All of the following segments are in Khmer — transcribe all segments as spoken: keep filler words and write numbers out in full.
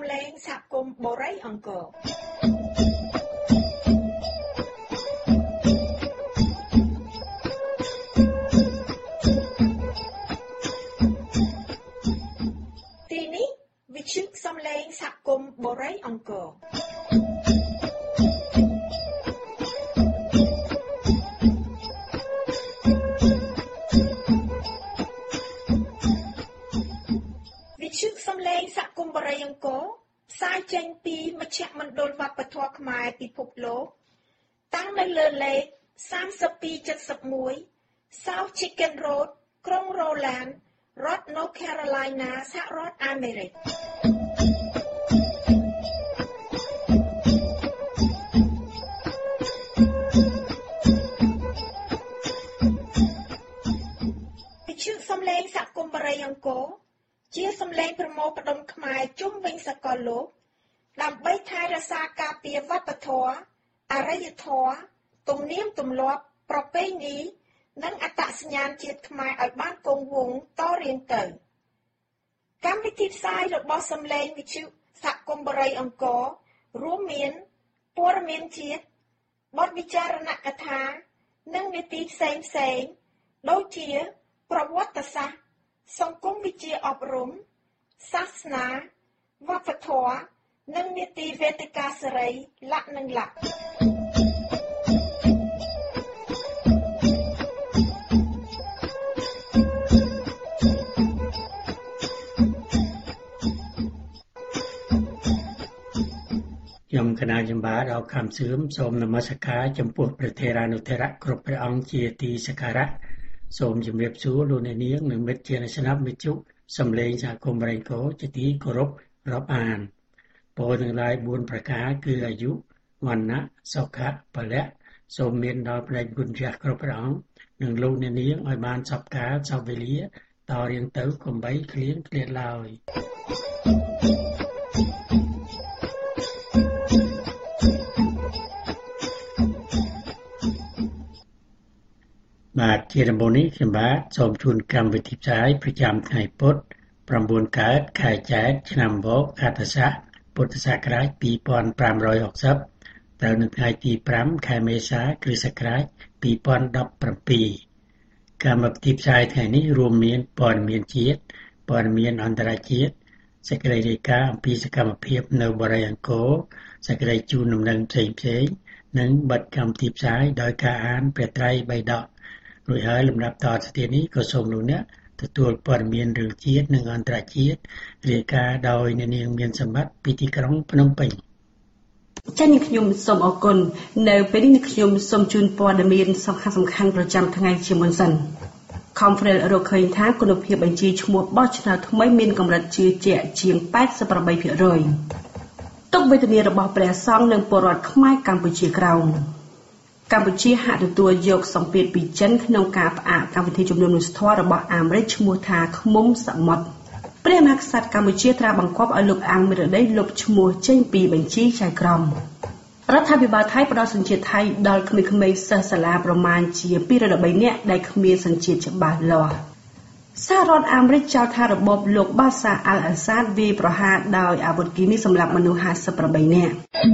លេងសហគមន៍បូរ៉ៃអង្គរទីនេះវិទ្យុសំឡេងសហគមន៍បូរ៉ៃអង្គរវិទ្យុសំឡេងសហគមន៍បូរ៉ៃអង្គរផ្សាយចេញពីមជ្ឈមណ្ឌលវប្បធម៌ខ្មែរពិភពលោកតាំងនៅលើលេខសាមសិបពីរចិតសិបមួយ South Chicken Road ក្រុង Roland រដ្ឋ North Carolina សហរដ្ឋអាមេរិកវិទ្យុសំឡេងសហគមន៍បូរ៉ៃអង្គរជាសំឡេងប្រមូលផ្ដុំខ្មែរជុំវិញសកលលោកដើម្បីថែរក្សាការពារវប្បធម៌អរិយធម៌ទំនៀមទម្លាប់ប្រពៃណីនិងអត្តសញ្ញាណជាតិខ្មែរឲ្យបានគង់វង្សតរៀងទៅកម្មវិធីផ្សាយរបស់សំឡេងវិទ្យុសហគមន៍បូរ៉ៃអង្គររួមមានព័ត៌មានជាតិបទវិចារណកថានិងនីតិផ្សេងផ្សេងដូចជាប្រវត្តិសាស្ត្រសង្គមវិទ្យាអប់រំសាសនាវប្បធម៌និងនីតិវេទិកាសេរីលក្ខនិងលក្ខខ្ញុំគណៈចម្បាដល់ខំសឿមសូមនមស្ការចំពោះព្រះថេរានុថេរៈគ្រប់ព្រះអង្គជាទីសក្ការៈសូមជម្រាបសួរលោកអ្នកនាងនិងមិត្តជាអ្នកស្ដាប់វិទ្យុសំឡេងសហគមន៍បូរ៉ៃអង្គរជាទីគោរពរាប់អានពរទាំងឡាយបួនប្រការគឺអាយុវណ្ណៈសុខៈពលៈសូមមានដល់ព្រះគុណចាស់គ្រប់ព្រះអង្គនិងលោកអ្នកនាងឲ្យបានសពកាលសពវេលាតរៀងទៅកុំបីឃ្លៀងឃ្លាតឡើយបាទជាដំបូងនេះខ្ញុំបាទសូមជូនកម្មវិធីផ្សាយប្រចាំថ្ងៃពុធប្រាំបួនកើតខែចែកឆ្នាំវកអត្តស័កពុទ្ធសករាជពីរពាន់ប្រាំរយហកសិបត្រូវនៅថ្ងៃទីប្រាំខែមេសាគ្រិស្តសករាជពីរពាន់ដប់ប្រាំពីរកម្មវិធីផ្សាយថ្ងៃនេះរួមមានព័ត៌មានជាតិព័ត៌មានអន្តរជាតិសេចក្តីរាយការណ៍អំពីសកម្មភាពនៅបូរ៉ៃអង្គរសេចក្តីជូនដំណឹងផ្សេងផ្សេងនិងបទកម្មវិធីផ្សាយដោយការអានព្រះត្រៃបិដករួចហើយលំដាប់តទៅទៀតនេះក៏សូមលោកអ្នកទទួលព័ត៌មានរឿងជាតិនិងអន្តរជាតិរាយការណ៍ដោយអ្នកនាងមានសម្បត្តិពីទីក្រុងភ្នំពេញចា៎នាងខ្ញុំសូមអរគុណនៅពេលនេះខ្ញុំសូមជូនព័ត៌មានសំខាន់សំខាន់ប្រចាំថ្ងៃជាមុនសិន Khmer រកឃើញថាគុណភាពបញ្ជីឈ្មោះបោះឆ្នោតថ្មីមានកម្រិតជឿជាក់ជាង 八十八%ទុកវេទនារបស់ព្រះសង្ឃនិងពលរដ្ឋខ្មែរកម្ពុជាក្រោមកម្ពុជាហាក់ទទួលយកសម្ពាធពីចិនក្នុងការផ្អាកកម្មវិធីជំនុំមនុស្សធម៌របស់អាមេរិកឈ្មោះថាឃ្មុំសមុទ្រព្រះមហាក្សត្រកម្ពុជាត្រាស់បង្គាប់ឲ្យលោកអង្គមេរដីលុបឈ្មោះចេញពីបញ្ជីចៅក្រមរដ្ឋាភិបាលថៃផ្ដល់សញ្ជាតិថៃដល់ក្មេងៗសិស្សសាលាប្រមាណជាពីររយនាក់ដែលគ្មានសញ្ជាតិច្បាស់លាស់សហរដ្ឋអាមេរិកចោទថារបបលោកបាសាអាល់អាសាដវាយប្រហារដោយអាវុធគីមីសម្រាប់មនុស្សห้าสิบแปดនាក់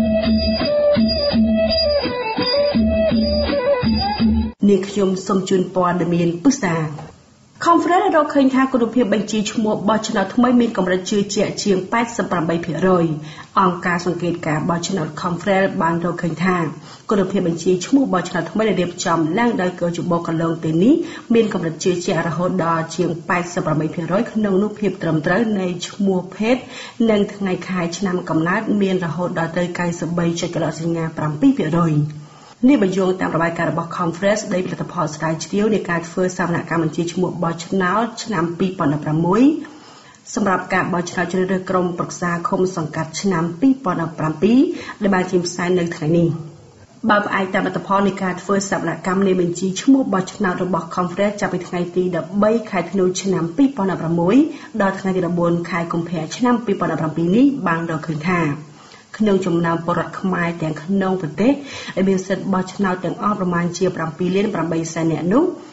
នាងខ្ញុំសូមជូនព័ត៌មានពុស្សា Khmer រកឃើញថាគុណភាពបញ្ជីឈ្មោះបោះឆ្នោតថ្មីមានកម្រិតជឿជាក់ជាង 八十八%អង្គការសង្កេតការបោះឆ្នោត Khmer បានរកឃើញថាគុណភាពបញ្ជីឈ្មោះបោះឆ្នោតថ្មីដែលរៀបចំឡើងដោយកោជបកន្លងទៅនេះមានកម្រិតជឿជាក់រហូតដល់ជាង 八十八%ក្នុងនោះភាពត្រឹមត្រូវនៃឈ្មោះភេទនិងថ្ងៃខែឆ្នាំកំណើតមានរហូតដល់ទៅ 九十三.កន្លះសញ្ញា 7%នេះបញ្យល់តាមរបាយការណ៍របស់ Conference នៃផលិតផលស្រាវជ្រាវនៃការធ្វើសវនកម្មបញ្ជីឈ្មោះបោះឆ្នោតឆ្នាំ ពីរពាន់ដប់ប្រាំមួយ សម្រាប់ការបោះឆ្នោតជ្រើសរើសក្រុមប្រឹក្សាឃុំសង្កាត់ឆ្នាំ ពីរពាន់ដប់ប្រាំពីរ ដែលបានចេញផ្សាយនៅថ្ងៃនេះបើផ្អែកតាមលទ្ធផលនៃការធ្វើសវនកម្មនៃបញ្ជីឈ្មោះបោះឆ្នោតរបស់ Conference ចាប់ពីថ្ងៃទីដប់បីខែធ្នូឆ្នាំ ពីរពាន់ដប់ប្រាំមួយ ដល់ថ្ងៃទីដប់បួនខែកុម្ភៈឆ្នាំ ពីរពាន់ដប់ប្រាំពីរ នេះបានរកឃើញថាក្នុងចំណោមពលរដ្ឋខ្មែរទាំងក្នុងប្រទេសដែលមានសិទ្ធិបោះឆ្នោតទាំងអស់ប្រមាណជា bảyលាន 8សែននាក់នោះ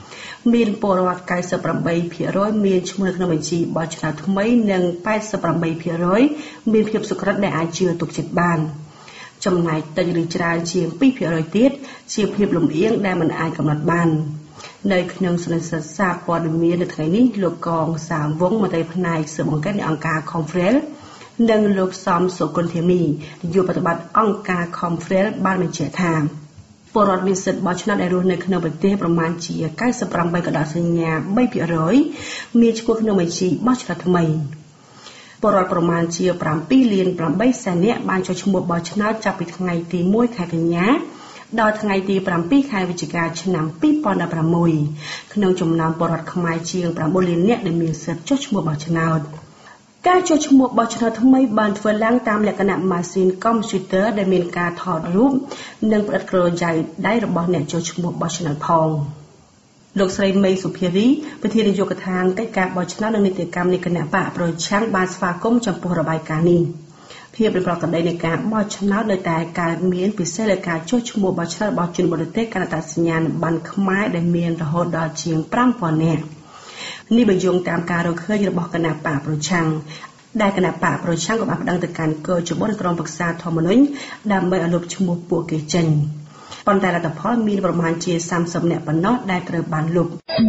មានពលរដ្ឋ chín mươi támភាគរយ មានឈ្មោះនៅក្នុងបញ្ជីបោះឆ្នោតថ្មីនិង tám mươi támភាគរយ មានភាពសុក្រិតដែលអាចជឿទុកចិត្តបានចំណែកតិចឬច្រើនជាង twoភាគរយ ទៀតជាភាពលំអៀងដែលមិនអាចកំណត់បាននៅក្នុងសន្និសីទសារព័ត៌មាននៅថ្ងៃនេះលោកកងសាវងមន្ត្រីផ្នែកស៊ើបអង្កេតនៃអង្គការ Khmer និងលោកសំសុគន្ធធាមីនាយកប្រតិបត្តិអង្គការ Khmer បានបញ្ជាក់ថាពលរដ្ឋមានសិទ្ធិបោះឆ្នោតដែលរស់នៅក្នុងប្រទេសប្រមាណជា chín mươi tám កណ្ដាលសញ្ញា threeភាគរយ មានឈ្មោះក្នុងបញ្ជីបោះឆ្នោតថ្មីពលរដ្ឋប្រមាណជា sevenលានeightសែននាក់បានចុះឈ្មោះបោះឆ្នោតចាប់ពីថ្ងៃទីoneខែកញ្ញាដល់ថ្ងៃទីsevenខែវិច្ឆិកាឆ្នាំtwo thousand sixteenក្នុងចំណោមពលរដ្ឋខ្មែរជាងnineលាននាក់ដែលមានសិទ្ធិចុះឈ្មោះបោះឆ្នោតការចុះឈ្មោះបោះឆ្នោតថ្មីបានធ្វើឡើងតាមលក្ខណៈម៉ាស៊ីនកុំព្យូទ័រដែលមានការថតរូបនិងផ្តិតក្រយៅដៃរបស់អ្នកចុះឈ្មោះបោះឆ្នោតផងលោកស្រីមេសុភារីប្រធាននាយកដ្ឋានកិច្ចការបោះឆ្នោតនិងនីតិកម្មនៃគណៈបកប្រឆាំងបានស្វាគមន៍ចំពោះរបាយការណ៍នេះភាពប្រក្រតីនៃការបោះឆ្នោតនៅតែកើតមានពិសេសលើការចុះឈ្មោះបោះឆ្នោតរបស់ជនបរទេសកាន់តែសញ្ញាប័ណ្ណខ្មែរដែលមានរហូតដល់ជាងfive thousandនាក់នេះបញ្យងតាមការរកឃើញរបស់គណៈបកប្រឆាំងដែលគណៈបកប្រឆាំងក៏បានប្តឹងទៅកាន់គយជបនៃក្រុមប្រឹក្សាធម្មនុញ្ញដើម្បីឲ្យលុបឈ្មោះពួកគេចេញប៉ុន្តែលទ្ធផលមានប្រមាណជាthirtyនាក់ប៉ុណ្ណោះដែលត្រូវបានលុប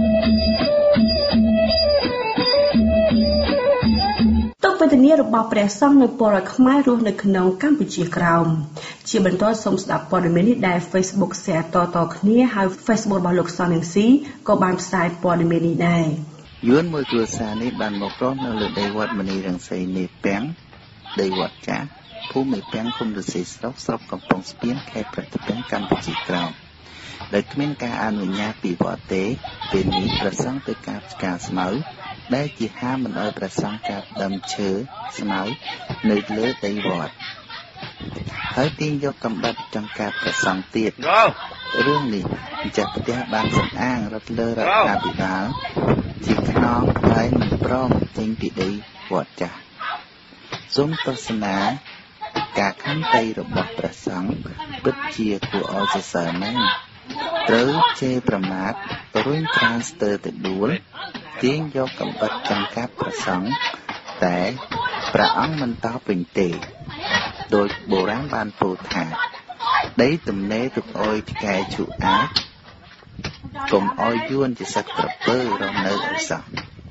ទុកវេទនារបស់ព្រះសង្ឃនៅពលរដ្ឋខ្មែររស់នៅក្នុងកម្ពុជាក្រោមជាបន្តសូមស្ដាប់ព័ត៌មាននេះដែល Facebook share តៗគ្នាហើយ Facebook របស់លោកសំរងស៊ីក៏បានផ្សាយព័ត៌មាននេះដែរយួនមួយគ្រួសារនេះបានមករស់នៅលើដីវត្តមនីរង្សីនេពាំងដីវត្តចាស់ភូមិមេពាំងឃុំរសីស្រុកស្រុកកំពង់ស្ពានខេត្តប្រតិពាំងកម្ពុជាក្រោមដោយគ្មានការអនុញ្ញាតពីវត្តទេពេលនេះព្រះសង្ឃទៅកាប់ឆ្ការស្មៅដែលជាហាមមិនឲ្យព្រះសង្ឃកាប់ដើមឈើស្មៅនៅលើដីវត្តហើយទាញយកកំបិតចង្កាប់ព្រះសង្ឃទៀតរឿងនេះម្ចាស់ផ្ទះបានសំអាងរត់លើរដ្ឋាភិបាលជាខ្នងហើយមិនព្រមចេញពីដីវត្តចាស់សូមទស្សនាការខន្តីរបស់ព្រះសង្ឃពិតជាគួរឲ្យសរសើរណាស់ត្រូវជេរប្រមាថរុញច្រានស្ទើរតែដួលទាញយកកំបិតចង្កាប់ព្រះសង្ឃតែព្រះអង្គមិនតបវិញទេដោយបុរាណបានពោលថាដីទំនេរទុកអុយឆ្កែឈូអាចកុំអោយយួនជាសត្វក្រពើរស់នៅឲ្យសោះ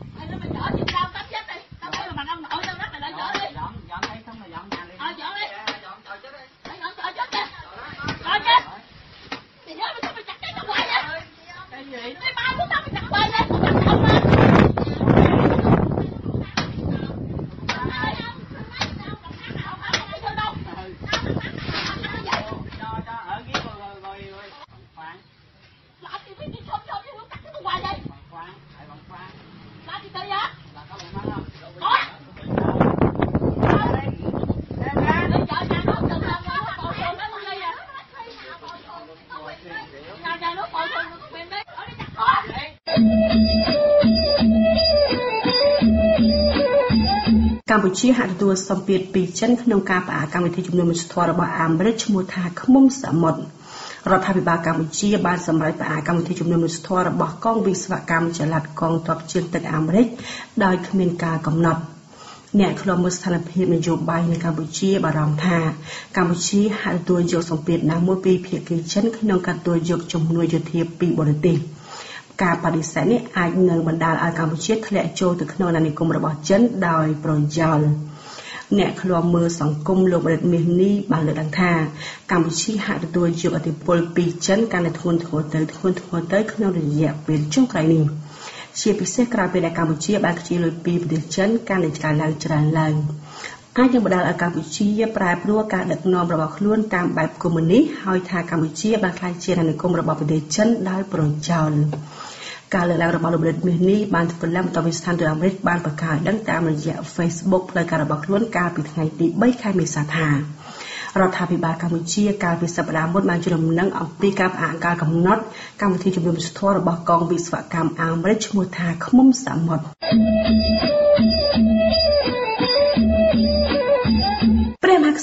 កម្ពុជាហាក់ទទួលសម្ពាធពីចិនក្នុងការផ្អាកកម្មវិធីជំនុំជម្រះរបស់អាមេរិកឈ្មោះថាឃ្មុំសមុទ្ររដ្ឋាភិបាលកម្ពុជាបានសម្រេចផ្អាកកម្មវិធីជំនុំជម្រះរបស់កងវិស្វកម្មចល័តកងទ័ពជើងទឹកអាមេរិកដោយគ្មានការកំណត់អ្នកខ្លំមើលស្ថានភាពនយោបាយនៅកម្ពុជាបារម្ភថាកម្ពុជាហាក់ទទួលយកសម្ពាធណាមួយពីភាគីចិនក្នុងការទទួលយកជំនួយយោធាពីបរទេសការបដិសេធនេះអាចនឹងបណ្ដាលឲ្យកម្ពុជាធ្លាក់ចូលទៅក្នុងអាណានិគមរបស់ចិនដោយប្រយោលអ្នកឃ្លាំមើលសង្គមលោកបរិទ្ធមាសនេះបានលើកឡើងថាកម្ពុជាហាក់ទទួលយកឥទ្ធិពលពីចិនកាន់តែធ្ងន់ធ្ងរទៅធ្ងន់ធ្ងរទៅក្នុងរយៈពេលចុងក្រោយនេះជាពិសេសក្រោយពេលដែលកម្ពុជាបានខ្ជិលលុយពីប្រទេសចិនកាន់តែច្រើនឡើងច្រើនឡើងអាចនឹងបណ្ដាលឲ្យកម្ពុជាប្រែប្រួលការដឹកនាំរបស់ខ្លួនតាមបែបកុម្មុយនីសហើយថាកម្ពុជាបានក្លាយជាអាណានិគមរបស់ប្រទេសចិនដោយប្រយោលការលើកឡើងរបស់លោកបរិទ្ធមាសនេះបានធ្វើឡើងបន្ទាប់ពីស្ថានទូតអាមេរិកបានប្រកាសដឹងតាមរយៈ Facebook ផ្លូវការរបស់ខ្លួនកាលពីថ្ងៃទីthreeខែមេសាថារដ្ឋាភិបាលកម្ពុជាកាលពីសប្តាហ៍មុនបានជូនដំណឹងអំពីការផ្អាកការកំណត់កម្មវិធីជំនុំជម្រះរបស់កងវិស្វកម្មអាមេរិកឈ្មោះថាឃ្មុំសមុទ្រព្រះមហាក្ស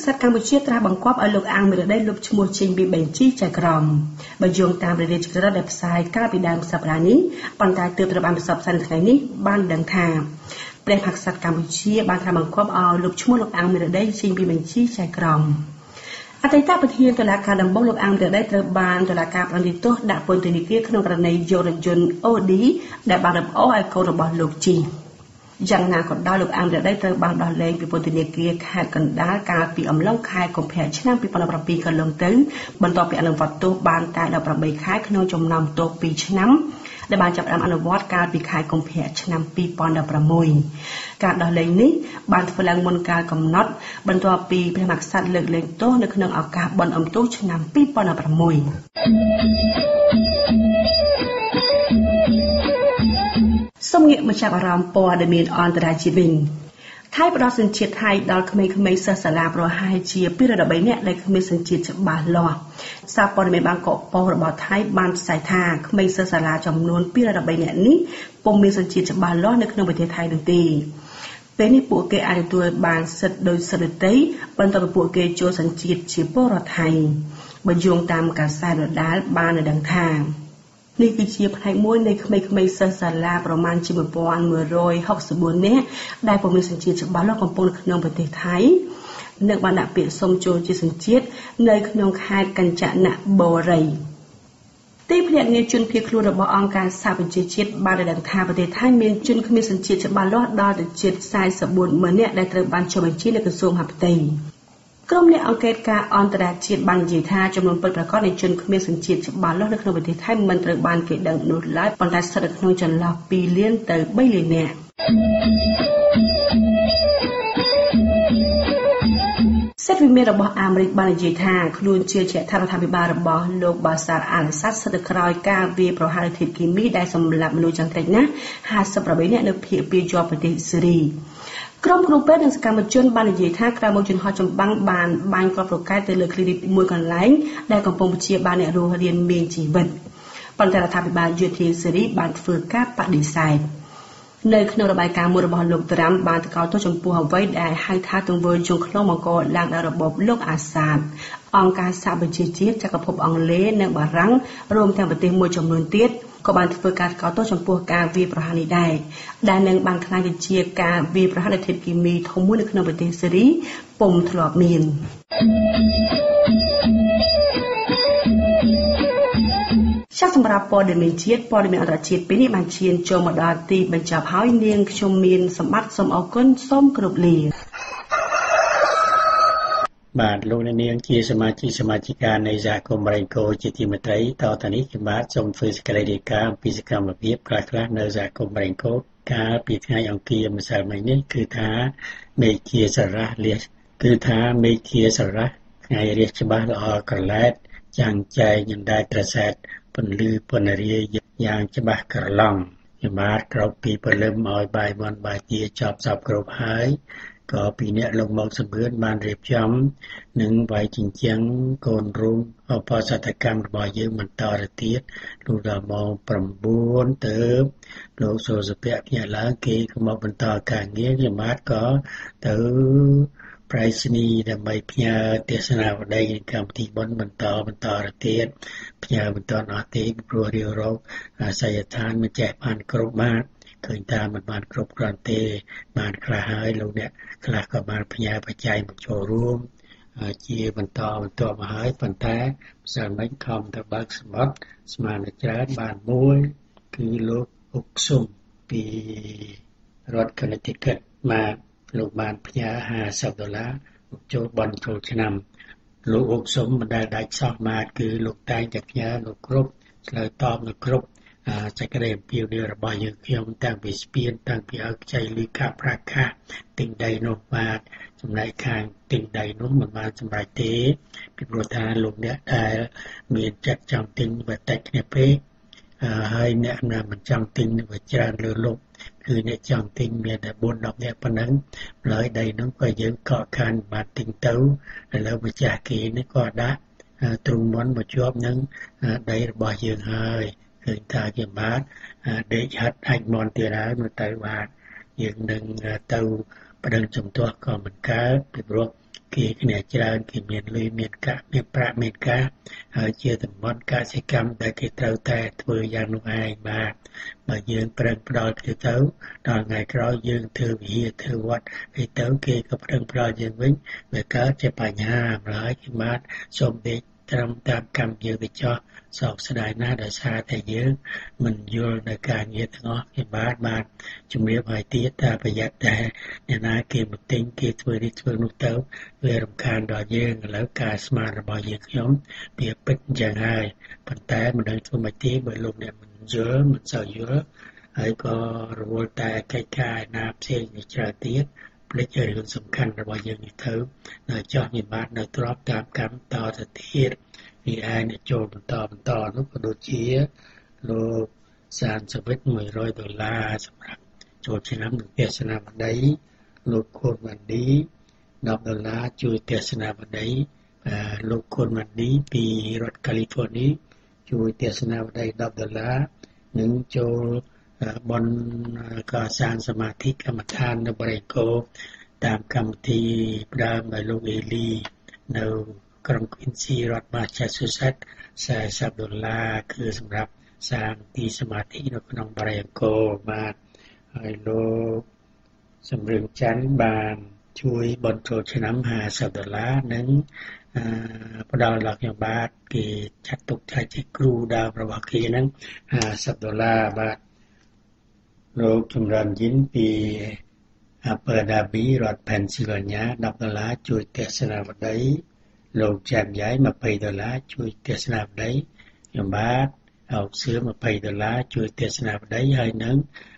ក្សត្រកម្ពុជាត្រាស់បង្គាប់ឲ្យលោកអាងមេរ៉ាដេលុបឈ្មោះចេញពីបញ្ជីចៅក្រមបើយោងតាមរាជកិច្ចរដ្ឋដែលផ្សាយកាលពីដើមសប្តាហ៍នេះប៉ុន្តែទើបត្រូវបានផ្សព្វផ្សាយនៅថ្ងៃនេះបានដឹងថាព្រះមហាក្សត្រកម្ពុជាបានត្រាស់បង្គាប់ឲ្យលុបឈ្មោះលោកអាងមេរ៉ាដេចេញពីបញ្ជីចៅក្រមអតីតប្រធានតុលាការដំបងលោកអាងមេរ៉ាដេត្រូវបានតុលាការប្រន្ទាទោសដាក់ពន្ធនាគារក្នុងករណីយករថយន្តអូឌីដែលបានរំអូសឲ្យកូនរបស់លោកជិះយ៉ាងណាក៏ដោយលោកអាងមេរ៉ាដេត្រូវបានដោះលែងពីពន្ធនាគារខេត្តកណ្ដាលកាលពីអំឡុងខែកុម្ភៈឆ្នាំពីរពាន់ប្រាំពីរកន្លងទៅបន្ទាប់ពីអនុវត្តទោសបានតែដប់ប្រាំបីខែក្នុងចំណោមទោសពីរឆ្នាំដែលបានចាប់ផ្ដើមអនុវត្តកាលពីខែកុម្ភៈឆ្នាំពីរពាន់ប្រាំមួយការដោះលែងនេះបានធ្វើឡើងមុនកាលកំណត់បន្ទាប់ពីព្រះមហាក្សត្រលើកលែងទោសនៅក្នុងឱកាសបុណ្យអុំទូកឆ្នាំពីរពាន់ប្រាំមួយសូមងាកមកចាប់អារម្មណ៍ព័ត៌មានអន្តរជាតិវិញថៃផ្ដល់សញ្ជាតិថៃដល់ក្មេងៗសិស្សសាលាប្រហែលជាពីរដបីនាក់ដែលគ្មានសញ្ជាតិច្បាស់លាស់សារព័ត៌មានបាងកកប៉ុស្តិ៍របស់ថៃបានផ្សាយថាក្មេងសិស្សសាលាចំនួនពីរដបីនាក់នេះពុំមានសញ្ជាតិច្បាស់លាស់នៅក្នុងប្រទេសថៃនោះទេពេលនេះពួកគេអាចទទួលបានសិទ្ធិដោយសិទ្ធិតីបន្ទាប់ពីពួកគេចូលសញ្ជាតិជាពលរដ្ឋថៃបើយោងតាមកាសែតដដាលបានដឹងថានេះគឺជាផ្នែកមួយនៃក្មេងៗសិស្សសាលាប្រមាណជាmột nghìn một trăm sáu mươi tưនាក់ដែលពុំមានសញ្ជាតិច្បាស់លាស់កំពុងនៅក្នុងប្រទេសថៃនិងបានដាក់ពាក្យសុំចូលជាសញ្ជាតិនៅក្នុងខេត្តកញ្ចនបុរីទីភ្នាក់ងារជនភៀសខ្លួនរបស់អង្គការសហប្រជាជាតិបានដឹងថាប្រទេសថៃមានជនគ្មានសញ្ជាតិច្បាស់លាស់ដល់ទៅជិតสี่สิบสี่ម៉ឺននាក់ដែលត្រូវបានចុះបញ្ជីនៅក្រសួងមហាផ្ទៃក្រុមអ្នកអង្កេតការអន្តរជាតិបាននិយាយថាចំនួនពិតប្រាកដនៃជនគ្មានសញ្ជាតិច្បាស់លាស់នៅក្នុងប្រទេសថៃមិនត្រូវបានគេដឹងនោះឡើយប៉ុន្តែស្ថិតនៅក្នុងចន្លោះពីរលានទៅបីលាននាក់សេតវិមានរបស់អាមេរិកបាននិយាយថាខ្លួនជឿជាក់ថារដ្ឋាភិបាលរបស់លោកបាសារអាល់អាសាដស្ថិតនៅក្រោយការវាយប្រហារធាតុគីមីដែលសម្លាប់មនុស្សយ៉ាងតិចណាស់ห้าสิบแปดនាក់នៅភាគពាជាប់ប្រទេសស៊េរីក្រុមគ្រូពេទ្យនិងសកម្មជនបាននិយាយថាក្រៅមកជនហោះចម្បាំងបានបាញ់គ្រាប់រ៉ុកែតទៅលើគ្លីនិកមួយកន្លែងដែលកំពុងព្យាបាលអ្នករស់រានមានជីវិតប៉ុន្តែរដ្ឋាភិបាលយោធាស៊េរីបានធ្វើការបដិសេធនៅក្នុងរបាយការណ៍មួយរបស់លោកត្រាំបានថ្កោលទោសចំពោះអ្វីដែលហៅថាទង្វើយងខ្លងបង្កឡើងដោយរបបលោកអាសាដអង្គការសហប្រជាជាតិចក្រភពអង់គ្លេសនិងបារាំងរួមទាំងប្រទេសមួយចំនួនទៀតក៏បានធ្វើការថ្កោលទោសចំពោះការវាយប្រហារនេះដែរដែលនឹងបានក្លាយទៅជាការវាយប្រហារដោយធាតុគីមីធំមួយនៅក្នុងប្រទេសស៊េរីពុំធ្លាប់មានចាសសម្រាប់ព័ត៌មានជាតិព័ត៌មានអន្តរជាតិពេលនេះបានឈានចូលមកដល់ទីបញ្ចប់ហើយនាងខ្ញុំមានសម្បត្តិសូមអរគុណសូមគោរពលាបាទលោកអ្នកនាងជាសមាជិកសមាជិកានៃសហគមន៍បរិង្គោជាទីមេត្រីតទៅនេះខ្ញុំបាទសូមធ្វើសេចក្តីរាយការណ៍ពីសកម្មភាពខ្លះៗនៅសហគមន៍បរិង្គោកាលពីថ្ងៃអង្គារម្សិលមិញនេះគឺថាមេឃាសារ៉ាលះគឺថាមេឃាសារ៉ាថ្ងៃរះច្បាស់ល្អក្រឡែតចាំងចែងយ៉ាងដែរត្រសែតពន្លឺពន្រាយយ៉ាងច្បាស់ក្រឡង់ខ្ញុំបាទក្រោកពីព្រលឹមឲ្យបាយមាន់បាយទាចប់សពគ្រប់ហើយក៏ពីអ្នកលោកមកសម្បឿនបានរៀបចំនឹងវាយជញ្ជាំងកូនរូងអបសតកម្មរបស់យើងបន្តទៅទៀតលុះដល់ម៉ោងប្រាំបួនទៅលោកសូសភៈភ្ញាក់ឡើងគេក៏មកបន្តការងារខ្ញុំបាទក៏ទៅប្រៃសណីដើម្បីផ្ញើទេសនាវដ្តីនៃកម្មវិធីបុណ្យបន្តបន្តទៅទៀតផ្ញើបន្តអស់ទេព្រោះរាវរោគអាសយដ្ឋានមិនចេះបានគ្រប់បាទឃើញតាមមិនបានគ្រប់គ្រាន់ទេបានខ្លះហើយលោកអ្នកខ្លះក៏បានផ្ញើបច្ច័យមកចូលរួមជាបន្តបន្តមកហើយប៉ុន្តែម្សិលមិញខំទៅបើកសម្បត្តិស្មានច្រើនបានមួយគឺលោកអុកស៊ុំពីរដ្ឋ Connecticut មកលោកបានផ្ញើห้าสิบដុល្លារចូលបន់ចូលឆ្នាំលោកអុកស៊ុំមិនដែលដាច់សោះមកគឺលោកតែងតែផ្ញើលោកគ្រប់ឆ្លើយតបនៅគ្រប់សេចក្តីអំពាវនាវរបស់យើងខ្ញុំតាំងពីស្ពានតាំងពីឲ្យខ្ចីលុយកាក់ប្រាក់ខាទិញដីនោះបាទចំណែកខាងទិញដីនោះមិនបានសម្រេចទេពីព្រោះថាលោកអ្នកដែលមានចិត្តចង់ទិញបើតិចគ្នាពេកហើយអ្នកណាមិនចង់ទិញវាច្រើនលើលោកគឺអ្នកចង់ទិញមានតែbốn đến十នាក់ប៉ុណ្ណឹងហើយដីនោះក៏យើងកក់ខានបានទិញទៅឥឡូវម្ចាស់គេនេះក៏ដាក់ទ្រូងមន់មកជាប់នឹងដីរបស់យើងហើយឃើញថាជាបាទដេកហាត់អាចមន់ទៀតហើយមកទៅបាទយើងនឹងទៅប្តឹងជំទាស់ក៏មិនកើតពីព្រោះគេគេគ្នាច្រើនគេមានលុយមានកាក់មានប្រាក់មានការហើយជាតំបន់កសិកម្មដែលគេត្រូវតែធ្វើយ៉ាងនោះឯងបាទបើយើងប្រឹងផ្ដល់គេទៅដល់ថ្ងៃក្រោយយើងធ្វើវិហារធ្វើវត្តហើយទៅគេក៏ប្រឹងផ្ដល់យើងវិញវាកើតជាបញ្ហាម្ល៉េះគេបាទសូមដេកត្រឹមតាមកម្មយើងទៅចោះសោកស្ដាយណាស់ដោយសារតែយើងមិនយល់នៅការងារទាំងអស់គេបាទបាទជំរាបឲ្យទៀតថាប្រយ័ត្នតែអ្នកណាគេមកទិញគេធ្វើនេះធ្វើនោះទៅវារំខានដល់យើងឥឡូវការស្មានរបស់យើងខ្ញុំវាពិតយ៉ាងហើយប៉ុន្តែមិនដឹងធ្វើម៉េចទេបើលោកអ្នកមិនយល់មិនសូវយល់ហើយក៏រវល់តែកិច្ចការណាផ្សេងជាច្រើនទៀតផ្លេចរឿងសំខាន់របស់យើងនេះទៅនៅចោះនិបាតនៅទ្របតាមកម្មតទៅទៀតពីឯអ្នកចូលបន្តបន្តនោះក៏ដូចជាលោកសានសវិតមួយរយដុល្លារសម្រាប់ចូលឆ្នាំនឹងទស្សនាបតីលោកខូនវ៉ាន់ឌីដប់ដុល្លារជួយទស្សនាបតីលោកខូនវ៉ាន់ឌីពីរដ្ឋកាលីហ្វ័រញ៉ាជួយទស្សនាបតីដប់ដុល្លារនិងចូលបនកសាងសមាធិកម្មដ្ឋាននៅបរិកោតាមកម្មវិធីផ្ដើមដោយលោកអេលីនៅក្រុង Quincy រដ្ឋ Massachusetts 40ដុល្លារគឺសម្រាប់សាងទីសមាធិនៅក្នុងបរិកោបាទហើយលោកសំរឹងច័ន្ទបានជួយបន់ចូលឆ្នាំ50ដុល្លារនិងផ្ដល់ដល់ខ្ញុំបាទគេចាត់ទុកថាជាគ្រូដើមរបស់គេហ្នឹង50ដុល្លារបាទលោកចម្រើនយិនពីអាពើដាប៊ីរដ្ឋ Pennsylvania ដប់ដុល្លារជួយទស្សនាបតីលោកចាន់យ៉ៃ20ដុល្លារជួយទស្សនាបតីខ្ញុំបាទអោកសឿ20ដុល្លារជួយទស្សនាបតីហើយនឹង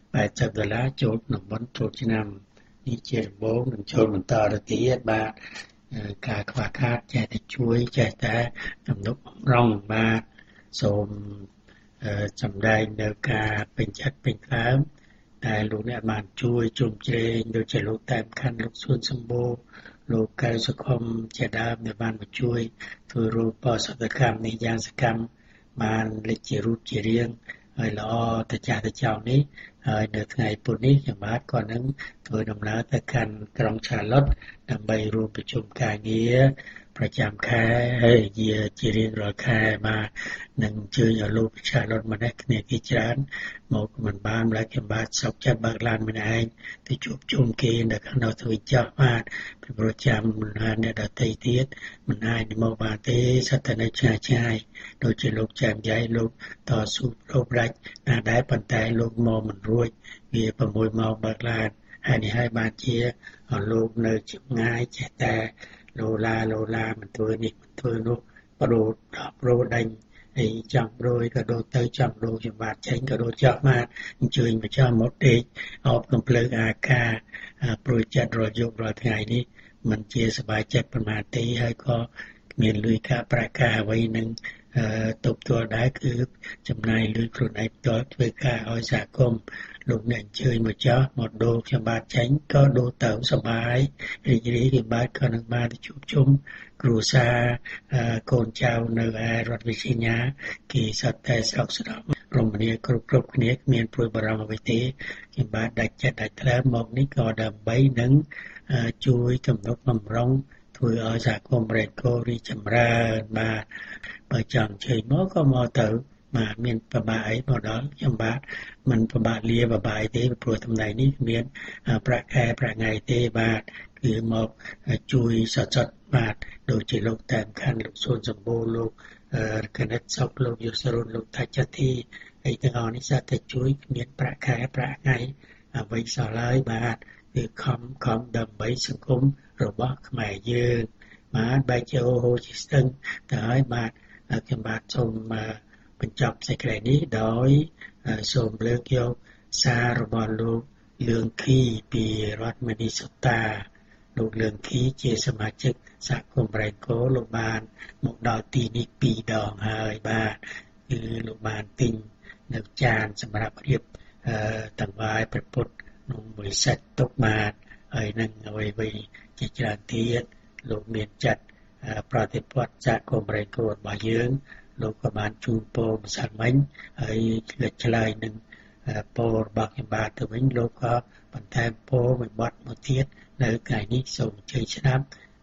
80ដុល្លារចូលក្នុងបនចូលឆ្នាំនេះជាដំបូងនឹងចូលបន្តទៅទៀតបាទការខ្វះខាតចេះតែជួយចេះតែទំនុកបំរុងបាទសូមសម្ដែងនៅការពេញចិត្តពេញក្លើមតែលោកអ្នកបានជួយជុំជ្រែងដូចជាលោកតែមខាន់លោកសួនសម្បូរលោកកែវសុខុមជាដើមដែលបានមកជួយធ្វើរូបបសតកម្មនេះយ៉ាងសកម្មបានលេចជារូបជារាងហើយល្អទៅចាស់ទៅចោលនេះហើយនៅថ្ងៃពុធនេះខ្ញុំបាទក៏នឹងធ្វើដំណើរទៅកាន់ក្រុងឆាឡុតដើម្បីរួមប្រជុំការងារប្រចាំខែហើយជាជារៀងរាល់ខែបាទនឹងអញ្ជើញឲ្យលោកឆាឡុតម្នាក់គ្នាគេច្រើនមកមិនបានឡើយខ្ញុំបាទសោកចិត្តបើកឡានម្នាក់ឯងទៅជួបជុំគេនៅខាងនោះទៅចោះបាទពីប្រចាំអ្នកដទៃទៀតមិនអាចមកបានទេសត្វតែនៅឆ្ងាយឆ្ងាយដូចជាលោកចាមយ៉ៃលោកតស៊ូប្រូប្រាច់ណាដែរប៉ុន្តែលោកមកមិនរួចវា៦ម៉ោងបើកឡានហើយនេះហើយបានជាលោកនៅចម្ងាយចេះតែលោឡាលោឡាមិនធ្វើនេះមិនធ្វើនោះបដូរដល់ប្រូដេញអីចង់ប្រូយក៏ដូរទៅចង់ដូរចំបាត់ចេញក៏ដូរចោះមកអញ្ជើញមកចោះមកដេកអបកំភ្លើងអាកាប្រូយចិត្តរយយករាល់ថ្ងៃនេះមិនជាសบายចិត្តប្រមាណទេហើយក៏មានលុយការប្រាក់ការអ្វីនឹងតបទួលដែរគឺចំណាយលុយខ្លួនឯងផ្ទាល់ធ្វើការឲ្យសហគមន៍លោកអ្នកអញ្ជើញមកចោះមកដូរខ្ញុំបាទចេញក៏ដូរទៅសบายរីករាយគេបាទក៏នឹងបានជួបជុំគ្រួសារកូនចៅនៅឯរដ្ឋវិជាញាគេសត្វតែស្រោកស្រោមរមនាគ្រប់គ្រប់គ្នាគ្មានព្រួយបារម្ភអ្វីទេខ្ញុំបាទដាច់ចិត្តដាច់ថ្លើមមកនេះក៏ដើម្បីនឹងជួយទំនុកបំរុងធ្វើឲ្យសហគមន៍ប្រេតកូរីចម្រើនបាទបើចង់ជើញមកក៏មកទៅបាទមានប្របាអីមកដល់ខ្ញុំបាទមិនប្របាលាប្របាយទេព្រោះតំណែងនេះមានប្រាក់ខែប្រាក់ថ្ងៃទេបាទគឺមកជួយសតសតបាទដូចជាលោកតែមខាន់លោកសួនសម្បូរលោកកណិតសុកលោកយុសរុនលោកថាចទីហើយទាំងអស់នេះសាតែជួយមានប្រាក់ខែប្រាក់ថ្ងៃអ្វីសោះឡើយបាទគឺខំខំដើម្បីសង្គមរបស់ខ្មែរយើងបាទបែរជាអូហូជាស្ទឹងទៅហើយបាទខ្ញុំបាទសូមបញ្ចប់សេចក្តីនេះដោយសូមលើកយកសាររបស់លោកលឿងខីពីរដ្ឋមីនីសូតាលោកលឿងខីជាសមាជិកសហគមន៍ប្រៃកូលោកបានមកដល់ទីនេះពីរដងហើយបាទគឺលោកបានទិញនៅចានសម្រាប់រៀបតង្វាយព្រះពុទ្ធក្នុងបរិស័ទទុកបាទហើយនឹងអ្វីៗជាច្រើនទៀតលោកមានចាត់ប្រតិបត្តិសហគមន៍ប្រៃកូរបស់យើងលោកក៏បានជូនពរម្សិលមិញហើយឆ្លើយឆ្លើយនឹងពររបស់ខ្ញុំបាទទៅវិញលោកក៏បន្ថែមពរមួយបទមកទៀតនៅថ្ងៃនេះសូមអញ្ជើញស្ដាប់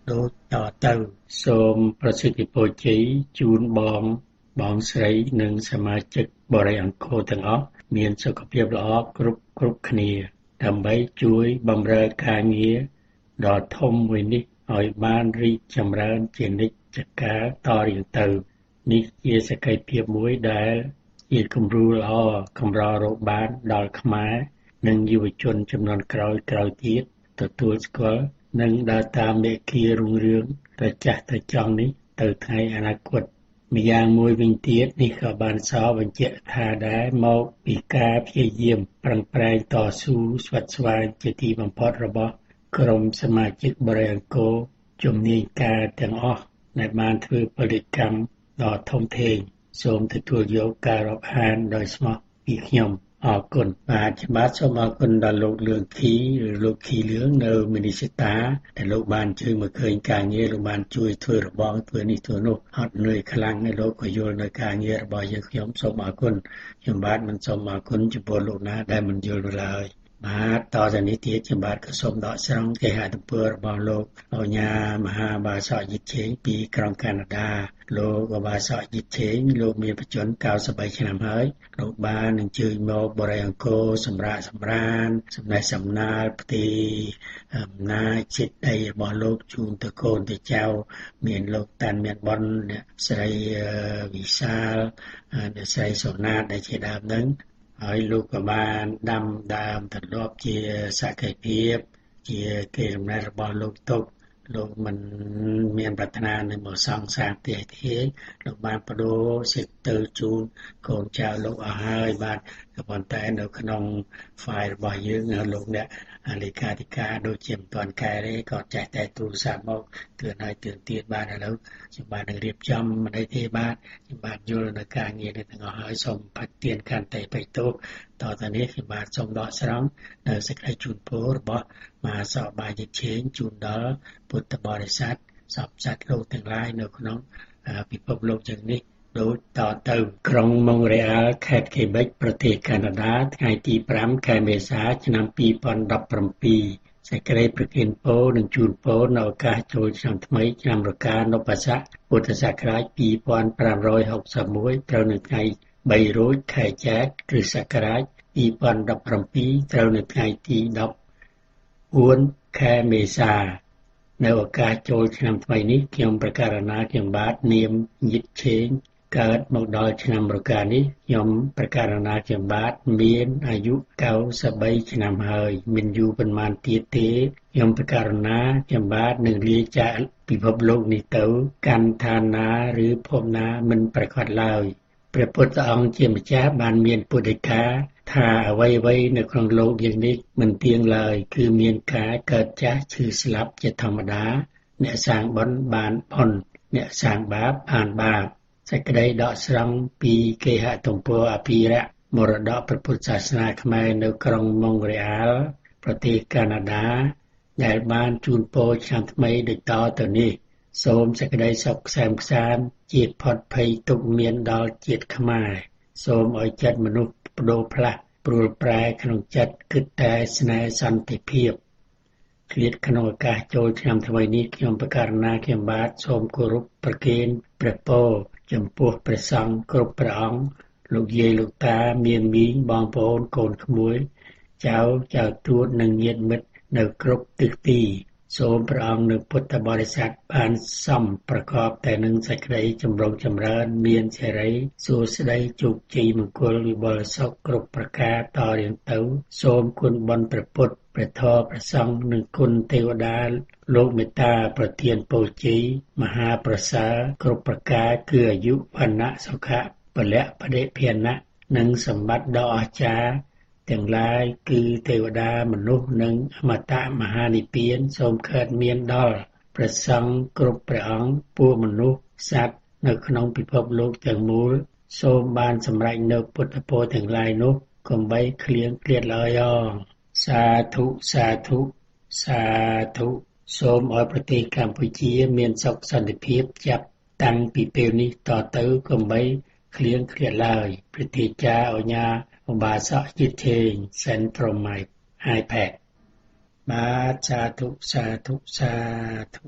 ដូចតទៅសូមប្រសិទ្ធពរជ័យជូនបងបងស្រីនិងសមាជិកបរិយាអង្គរទាំងអស់មានសុខភាពល្អគ្រប់គ្រប់គ្នាដើម្បីជួយបម្រើការងារដ៏ធំមួយនេះឲ្យបានរីកចម្រើនជានិច្ចកាលតរៀងទៅនេះជាសក្ខីភាពមួយដែលជាគំរូល្អកម្ររកបានដល់ខ្មែរនិងយុវជនជំនាន់ក្រោយក្រោយទៀតទទួលស្គាល់និងដើរតាមមេគារុងរឿងត្រចះត្រចង់នេះទៅថ្ងៃអនាគតម្យ៉ាងមួយវិញទៀតនេះក៏បានសរបញ្ជាក់ថាដែរមកពីការព្យាយាមប្រឹងប្រែងតស៊ូស្វិតស្វាញជាទីបំផុតរបស់ក្រុមសមាជិកបរិយាអង្គរជំនាញការទាំងអស់ដែលបានធ្វើពលិកម្មដ៏ធំធេងសូមទទួលយកការរាប់អានដោយស្មោះពីខ្ញុំអរគុណបាទបាទសូមអរគុណដល់លោកលឿងខីឬលោកខីលឿងនៅមីនីសិតាដែលលោកបានជួយមកឃើញការងារលោកបានជួយធ្វើរបងធ្វើនេះធ្វើនោះអត់នឿយខ្លាំងហើយលោកក៏យល់នៅការងាររបស់យើងខ្ញុំសូមអរគុណខ្ញុំបាទមិនសូមអរគុណចំពោះលោកណាដែលមិនយល់ឡើយបាទតទៅនេះទៀតខ្ញុំបាទក៏សូមដកស្រង់គេហទំព័ររបស់លោកអញ្ញា មហាបាសកយិតឆេងពីក្រុងកាណាដាលោកបាសកយិតឆេងលោកមានបច្ចុប្បន្នកៅសិបបីឆ្នាំហើយលោកបានអញ្ជើញមកបរិយាអង្គរសម្រាប់សម្រានសម្ដែងសំណាលផ្ទៃអំណាចចិត្តដីរបស់លោកជូនទៅកូនទៅចៅមានលោកតាន់មានបនអ្នកស្រីវិសាលអ្នកស្រីសូណាតដែលជាដើមហ្នឹងហើយលោកក៏បានដាំដើមទន្លាប់ជាសក្ខីភាពជាគេកំណែរបស់លោកទុកលោកមិនមានប្រាថ្នានឹងមកសង់សាងផ្ទះទេលោកបានបដូរសិទ្ធិទៅជូនកូនចៅលោកអស់ហើយបាទក៏ប៉ុន្តែនៅក្នុង file របស់យើងលោកអ្នកលេខាធិការដូចជាមិនទាន់កែទេក៏ចេះតែទូរស័ព្ទមកទឿនឲ្យទឿនទៀតបាទឥឡូវខ្ញុំបាទនឹងរៀបចំមិនអីទេបាទខ្ញុំបាទយល់នៅការងារនេះទាំងអស់ហើយសូមផាត់ទៀនកាន់តែបេតុតទៅនេះខ្ញុំបាទសូមដកស្រង់នៅសេចក្តីជូនពររបស់មហាសកបាយឆេងជូនដល់ពុទ្ធបរិស័ទសពសត្វលោកទាំងឡាយនៅក្នុងពិភពលោកទាំងនេះដូចតទៅក្រុងម៉ុងរ៉េអាល់ខេត្តខេបិចប្រទេសកាណាដាថ្ងៃទីប្រាំខែមេសាឆ្នាំពីរពាន់ដប់ប្រាំពីរសេចក្តីប្រទានពរនិងជូនពរនៅឱកាសចូលឆ្នាំថ្មីឆ្នាំរកានុបស័កពុទ្ធសករាជពីរពាន់ប្រាំរយហកសិបមួយត្រូវនៅថ្ងៃបីរោចខែចែកគ្រិស្តសករាជពីរពាន់ដប់ប្រាំពីរត្រូវនៅថ្ងៃទីដប់បួនខែមេសានៅឱកាសចូលឆ្នាំថ្មីនេះខ្ញុំប្រកាសណាខ្ញុំបាទនាមយិតឆេងកើតមកដល់ឆ្នាំរកានេះខ្ញុំប្រកាសណាខ្ញុំបាទមានអាយុកៅសិបបីឆ្នាំហើយមិនយូរប៉ុន្មានទៀតទេខ្ញុំប្រកាសណាខ្ញុំបាទនឹងលាចាកពិភពលោកនេះទៅកាន់ឋានណាឬភពណាមិនប្រកាសឡើយព្រះពុទ្ធអង្គជាម្ចាស់បានមានពុទ្ធិកាថាអ្វីៗនៅក្នុងលោកយើងនេះមិនទៀងឡើយគឺមានការកើតចាស់ឈឺស្លាប់ជាធម្មតាអ្នកសាងបុណ្យបានបុណ្យអ្នកសាងបាបបានបាបសេចក្តីដកស្រង់ពីគេហទំព័រអភិរក្សមរតកព្រះពុទ្ធសាសនាខ្មែរនៅក្រុងម៉ុងរ៉េអាល់ប្រទេសកាណាដាដែលបានជូនពរឆ្នាំថ្មីដូចតទៅនេះសូមសេចក្តីសុខក្សែមខ្សាន្តជាតិផុតភ័យទុក្ខមានដល់ជាតិខ្មែរសូមឲ្យចិត្តមនុស្សបដូរផ្លាស់ព្រួលប្រែក្នុងចិត្តគិតតែស្នេហ៍សន្តិភាពឃ្លាតក្នុងឱកាសចូលឆ្នាំថ្មីនេះខ្ញុំប្រកាសណាខ្ញុំបាទសូមគោរពប្រគេនព្រះពរចំពោះព្រះសង្ឃគ្រប់ព្រះអង្គលោកយាយលោកតាមានមីងបងប្អូនកូនក្មួយចៅចៅទួតនិងញាតិមិត្តនៅគ្រប់ទិសទីសូមព្រះអង្គនៅពុទ្ធបរិស័ទបានសំប្រកបតែនឹងសេចក្តីចម្រុងចម្រើនមានសេរីសួស្តីជោគជ័យមង្គលវិបុលសុខគ្រប់ប្រការតរៀងទៅសូមគុណបុណ្យព្រះពុទ្ធព្រះធម៌ព្រះសង្ឃនិងគុណទេវតាលោកមេត្តាប្រទានពរជ័យមហាប្រសើរគ្រប់ប្រការគឺអាយុវណ្ណៈសុខៈពលៈបដិភាណៈនិងសម្បត្តិដ៏អស្ចារ្យទាំងឡាយគឺទេវតាមនុស្សនិងអមតៈមហានិព្វានសូមកើតមានដល់ព្រះសង្ឃគ្រប់ព្រះអង្គពួកមនុស្សសត្វនៅក្នុងពិភពលោកទាំងមូលសូមបានសម្រេចនៅពុទ្ធពរទាំងឡាយនោះកុំបីឃ្លៀងឃ្លាតឡើយអងសាធុសាធុសាធុសូមឲ្យប្រទេសកម្ពុជាមានសុខសន្តិភាពចាប់តាំងពីពេលនេះតទៅកុំបីឃ្លៀងឃ្លាតឡើយព្រះទេចាអញ្ញាឧបាសកយិទ្ធេង Send from my iPad បាទសាធុសាធុសាធុ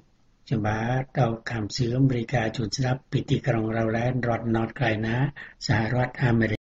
ចំបាទតកម្មសឿមរាយការណ៍ជូនស្ដាប់ពីទីក្រុងរ៉ូឡែនរដ្ឋ North Carolina សហរដ្ឋអាមេរិក